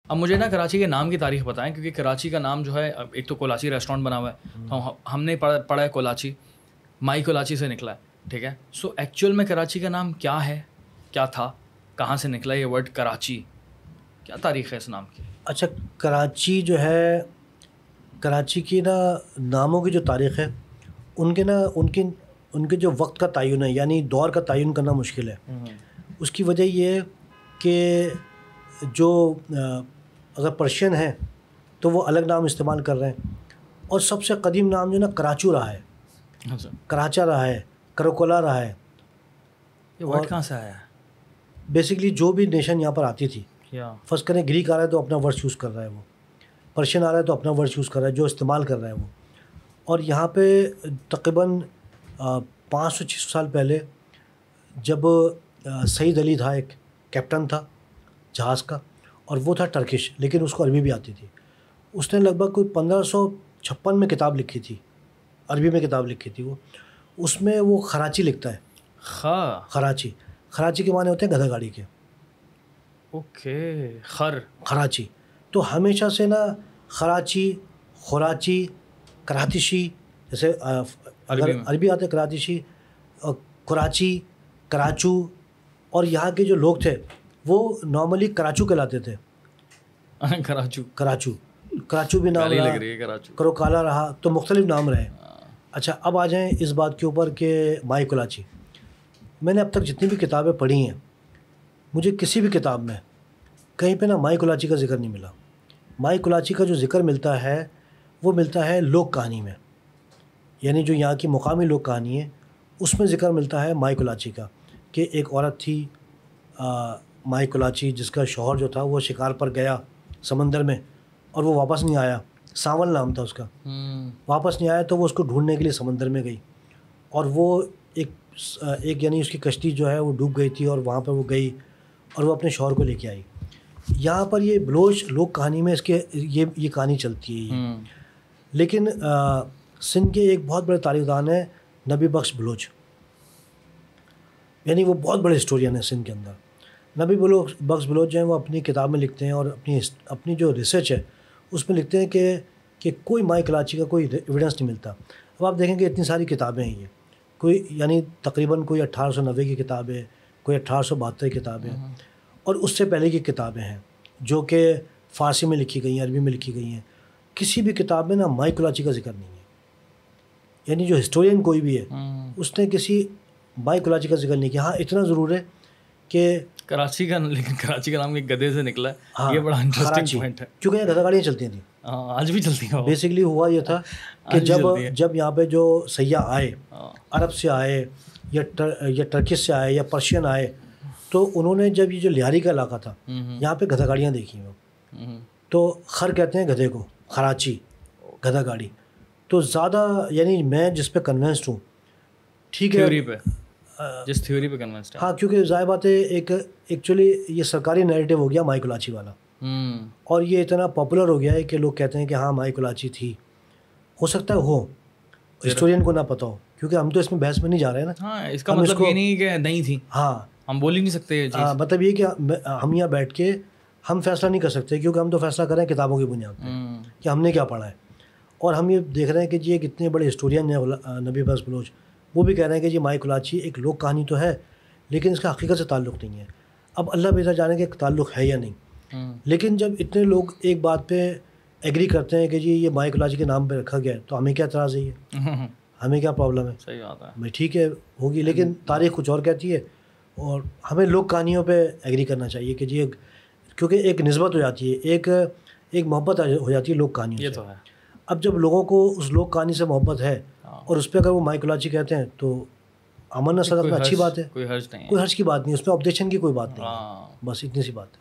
اب مجھے نا کراچی کے نام کی تاریخ بتائیں, کیونکہ کراچی کا نام جو ہے ایک تو کولاچی ریسٹورینٹ بنا ہوا ہے, تو ہم نے پڑھا ہے کولاچی, مائی کولاچی سے نکلا ہے, ٹھیک ہے. سو ایکچوئل میں کراچی کا نام کیا ہے, کیا تھا, کہاں سے نکلا یہ ورڈ کراچی, کیا تاریخ ہے اس نام کی؟ اچھا, کراچی جو ہے, کراچی کی نا ناموں کی جو تاریخ ہے, ان کے جو وقت کا تعین ہے, یعنی دور کا تعین کرنا مشکل ہے. اس کی وجہ یہ ہے کہ جو اگر پرشین ہیں تو وہ الگ نام استعمال کر رہے ہیں, اور سب سے قدیم نام جو ہے نا کراچو رہا ہے, کراچا رہا ہے, کروکولا رہا ہے. یہ ورڈ کہاں سے آیا ہے؟ بیسکلی جو بھی نیشن یہاں پر آتی تھی, فرض کریں گریک آ رہا ہے تو اپنا ورڈ چوز کر رہا ہے, وہ پرشین آ رہا ہے تو اپنا ورڈ چوز کر رہا ہے جو استعمال کر رہا ہے وہ. اور یہاں پہ تقریباً 500-600 سال پہلے جب سعید علی تھا, ایک کیپٹن تھا جہاز کا, اور وہ تھا ٹرکش, لیکن اس کو عربی بھی آتی تھی. اس نے لگ بھگ کوئی 1556 میں کتاب لکھی تھی, عربی میں کتاب لکھی تھی وہ. اس میں وہ خراچی لکھتا ہے. خراچی کے معنی ہوتے ہیں گدھا گاڑی کے. اوکے, خراچی. تو ہمیشہ سے نا خراچی, خوراچی, کراتشی, جیسے عربی آتے کراتشی, کراچی, کراچو, اور یہاں کے جو لوگ تھے وہ نارملی کراچو کہلاتے تھے. کراچو بھی نام رہا, کروکالا رہا, تو مختلف نام رہے. اچھا, اب آ جائیں اس بات کے اوپر کہ مائی کولاچی. میں نے اب تک جتنی بھی کتابیں پڑھی ہیں, مجھے کسی بھی کتاب میں کہیں پہ نا مائی کولاچی کا ذکر نہیں ملا. مائی کولاچی کا جو ذکر ملتا ہے وہ ملتا ہے لوک کہانی میں, یعنی جو یہاں کی مقامی لوک کہانی ہے اس میں ذکر ملتا ہے مائی کولاچی کا, کہ ایک عورت تھی مائی کولاچی, جس کا شوہر جو تھا وہ شکار پر گیا سمندر میں اور وہ واپس نہیں آیا. ساول نام تھا اس کا. واپس نہیں آیا تو وہ اس کو ڈھونڈنے کے لیے سمندر میں گئی, اور وہ ایک یعنی اس کی کشتی جو ہے وہ ڈوب گئی تھی, اور وہاں پہ وہ گئی اور وہ اپنے شوہر کو لے کے آئی. یہاں پر یہ بلوچ لوک کہانی میں اس کے یہ کہانی چلتی ہے. لیکن سندھ کے ایک بہت بڑے تاریخ دان ہیں نبی بخش بلوچ, یعنی وہ بہت بڑے ہسٹورین ہیں سندھ کے اندر. نبی بخش بلوچ جو ہیں وہ اپنی کتاب میں لکھتے ہیں, اور اپنی جو ریسرچ ہے اس میں لکھتے ہیں کہ کوئی مائی کولاچی کا کوئی ایویڈنس نہیں ملتا. اب آپ دیکھیں کہ اتنی ساری کتابیں ہیں, یہ کوئی یعنی تقریباً کوئی 1890 کی کتاب ہے, کوئی 1872 کی کتاب ہے, اور اس سے پہلے کی کتابیں ہیں جو کہ فارسی میں لکھی گئی ہیں, عربی میں لکھی گئی ہیں. کسی بھی کتاب میں نا مائی کولاچی کا ذکر نہیں ہے. یعنی جو ہسٹورین کوئی بھی ہے اس نے کسی مائی کولاچی کا ذکر نہیں کیا. ہاں اتنا ضرور ہے کہ کراچی کا نام ایک گدھے سے نکلا ہے, یہ بڑا انٹرسٹنگ پوائنٹ ہے, کیونکہ یہاں گدھا گاڑیاں چلتی تھیں. آج بھی چلتی ہیں. بیسکلی ہوا یہ تھا کہ جب یہاں پہ جو سیاح آئے, عرب سے آئے یا ٹرکش سے آئے یا پرشین آئے, تو انہوں نے جب یہ جو لیاری کا علاقہ تھا یہاں پہ گدھا گاڑیاں دیکھی ہیں, تو خر کہتے ہیں گدھے کو, خراچی گدھا گاڑی. تو زیادہ یعنی میں جس پہ کنونسڈ ہوں, ٹھیک ہے, جس تھیوری پہ کنونسڈ ہے, ہاں, کیونکہ ظاہر بات ہے ایکچولی یہ سرکاری نیریٹو ہو گیا مائی کولاچی والا, اور یہ اتنا پاپولر ہو گیا ہے کہ لوگ کہتے ہیں کہ ہاں مائی کولاچی تھی. ہو سکتا ہے ہو, ہسٹورین کو نہ پتہ ہو, کیونکہ ہم تو اس میں بحث میں نہیں جا رہے ہیں نا. ہاں, اس کا مطلب یہ نہیں کہ نہیں تھی, ہاں ہم بول ہی نہیں سکتے. ہاں, مطلب یہ کہ ہم یہاں بیٹھ کے ہم فیصلہ نہیں کر سکتے, کیونکہ ہم تو فیصلہ کریں کتابوں کی بنیاد پہ کہ ہم نے کیا پڑھا ہے. اور ہم یہ دیکھ رہے ہیں کہ جی ایک اتنے بڑے ہسٹورین ہیں نبی بخش بلوچ, وہ بھی کہہ رہے ہیں کہ جی مائی کولاچی ایک لوک کہانی تو ہے لیکن اس کا حقیقت سے تعلق نہیں ہے. اب اللہ بہتر جانے کہ تعلق ہے یا نہیں, لیکن جب اتنے لوگ ایک بات پہ ایگری کرتے ہیں کہ جی یہ مائی کولاچی کے نام پہ رکھا گیا ہے, تو ہمیں کیا اعتراض ہے, یہ ہمیں کیا پرابلم ہے. صحیح بات ہے بھائی, ٹھیک ہے ہوگی, لیکن تاریخ کچھ اور کہتی ہے, اور ہمیں لوک کہانیوں پہ ایگری کرنا چاہیے کہ جی کیونکہ ایک نسبت ہو جاتی ہے, ایک محبت ہو جاتی ہے لوک کہانیوں سے. یہ تو ہے. اب جب لوگوں کو اس لوک کہانی سے محبت ہے اور اس پہ اگر وہ مائی کولاچی کہتے ہیں تو امن صدق میں اچھی بات ہے, کوئی حرج کی بات نہیں, اس میں آبجیکشن کی کوئی بات نہیں, بس اتنی سی بات ہے.